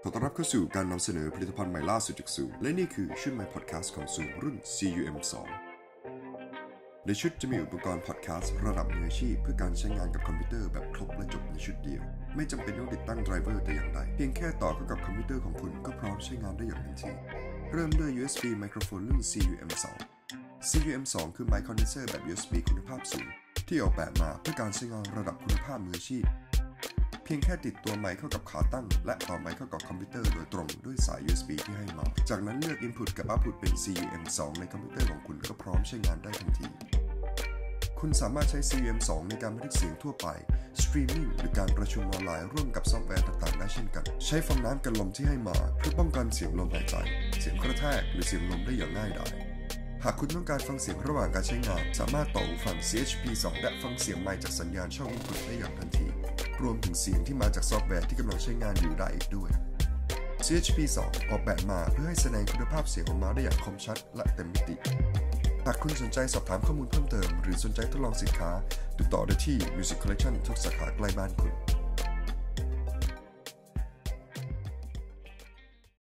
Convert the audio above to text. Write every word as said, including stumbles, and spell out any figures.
อต้อนรับเข้าสู่การนำเสนอผลิตภัณฑ์ใหม่ล่าสุดจาก Zoom และนี่คือชุดใหม่พอดแคสต์ของ Zoom รุ่น ซี ยู เอ็ม ทู ในชุดจะมีอุปกรณ์พอดแคสต์ระดับมืออาชีพเพื่อการใช้งานกับคอมพิวเตอร์แบบครบและจบในชุดเดียวไม่จำเป็นต้องติดตั้งไดรเวอร์แต่อย่างใดเพียงแค่ต่อเข้ากับคอมพิวเตอร์ของคุณก็พร้อมใช้งานได้อย่างทันทีเริ่มด้วย ยู เอส บี ไมโครโฟนรุ่น ซี ยู เอ็ม ทู ซี ยู เอ็ม ทู คือไมค์คอนเดนเซอร์แบบ ยู เอส บี คุณภาพสูงที่ออกแบบมาเพื่อการใช้งานระดับคุณภาพมืออาชีพเพียงแค่ติดตัวไมค์เข้ากับขาตั้งและต่อไมค์เข้ากับคอมพิวเตอร์โดยตรงด้วยสาย ยู เอส บี ที่ให้มาจากนั้นเลือก Input กับ Output เป็น ซี ยู เอ็ม ทู ในคอมพิวเตอร์ของคุณก็พร้อมใช้งานได้ทันทีคุณสามารถใช้ ซี ยู เอ็ม ทู ในการบันทึกเสียงทั่วไปสตรีมมิ่งหรือการประชุมออนไลน์ร่วมกับซอฟต์แวร์ต่างๆได้เช่นกันใช้ฟองน้ำกันลมที่ให้มาเพื่อป้องกันเสียงลมหายใจเสียงกระแทกหรือเสียงลมได้อย่างง่ายดายหากคุณต้องการฟังเสียงระหว่างการใช้งานสามารถต่อหูฟัง ซี เอช พี ทู และฟังเสียงไมค์จากสัญญาณช่อง Input ได้อย่างทันทีรวมถึงเสียงที่มาจากซอฟต์แวร์ที่กำลังใช้งานอยู่ได้อีกด้วย ซี เอช พี ทู ออกแบบมาเพื่อให้แสดงคุณภาพเสียงออกมาได้อย่างคมชัดและเต็มมิติหากคุณสนใจสอบถามข้อมูลเพิ่มเติมหรือสนใจทดลองสินค้าติดต่อได้ที่ Music Collection ทุกสาขาใกล้บ้านคุณ